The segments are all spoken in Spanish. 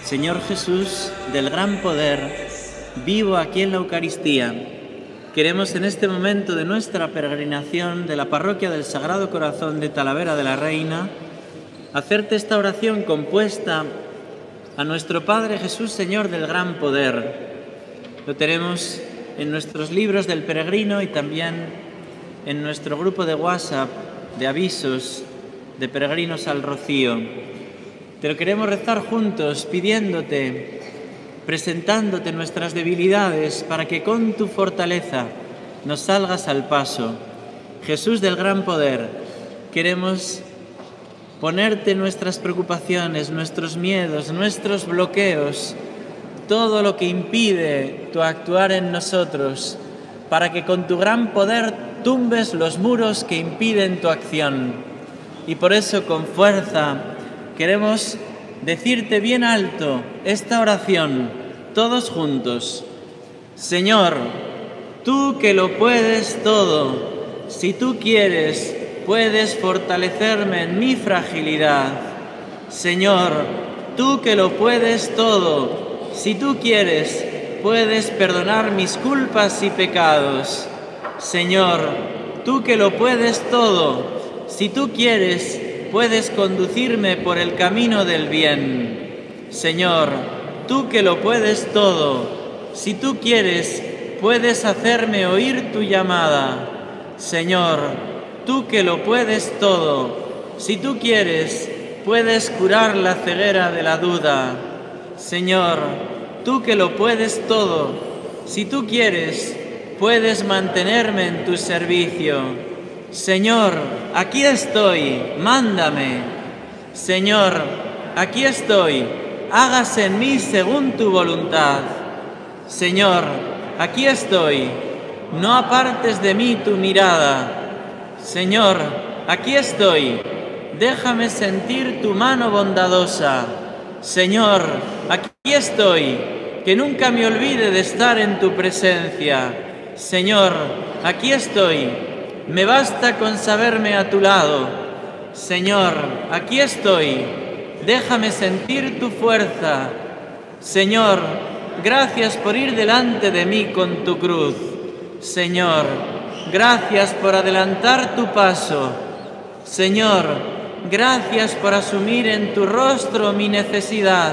Señor Jesús, del gran poder, vivo aquí en la Eucaristía, queremos en este momento de nuestra peregrinación de la Parroquia del Sagrado Corazón de Talavera de la Reina, hacerte esta oración compuesta a nuestro Padre Jesús, Señor del gran poder. Lo tenemos en nuestros libros del peregrino y también en nuestro grupo de WhatsApp de avisos de peregrinos al Rocío. Te lo queremos rezar juntos, pidiéndote, presentándote nuestras debilidades para que con tu fortaleza nos salgas al paso. Jesús del gran poder, queremos ponerte nuestras preocupaciones, nuestros miedos, nuestros bloqueos, todo lo que impide tu actuar en nosotros, para que con tu gran poder tumbes los muros que impiden tu acción. Y por eso, con fuerza, queremos decirte bien alto esta oración, todos juntos. Señor, tú que lo puedes todo, si tú quieres, puedes fortalecerme en mi fragilidad. Señor, tú que lo puedes todo, si tú quieres, puedes perdonar mis culpas y pecados. Señor, tú que lo puedes todo, si tú quieres, puedes conducirme por el camino del bien. Señor, tú que lo puedes todo, si tú quieres, puedes hacerme oír tu llamada. Señor, tú que lo puedes todo, si tú quieres, puedes curar la ceguera de la duda. Señor, tú que lo puedes todo, si tú quieres, puedes mantenerme en tu servicio. Señor, aquí estoy, mándame. Señor, aquí estoy, hágase en mí según tu voluntad. Señor, aquí estoy, no apartes de mí tu mirada. Señor, aquí estoy, déjame sentir tu mano bondadosa. Señor, aquí estoy, que nunca me olvide de estar en tu presencia. Señor, aquí estoy, me basta con saberme a tu lado. Señor, aquí estoy, déjame sentir tu fuerza. Señor, gracias por ir delante de mí con tu cruz. Señor, gracias por adelantar tu paso. Señor, gracias por asumir en tu rostro mi necesidad.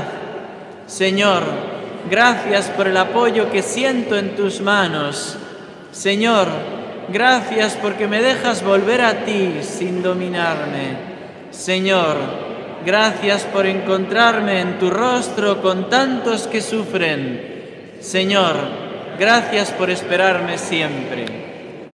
Señor, gracias por el apoyo que siento en tus manos. Señor, gracias porque me dejas volver a ti sin dominarme. Señor, gracias por encontrarme en tu rostro con tantos que sufren. Señor, gracias por esperarme siempre.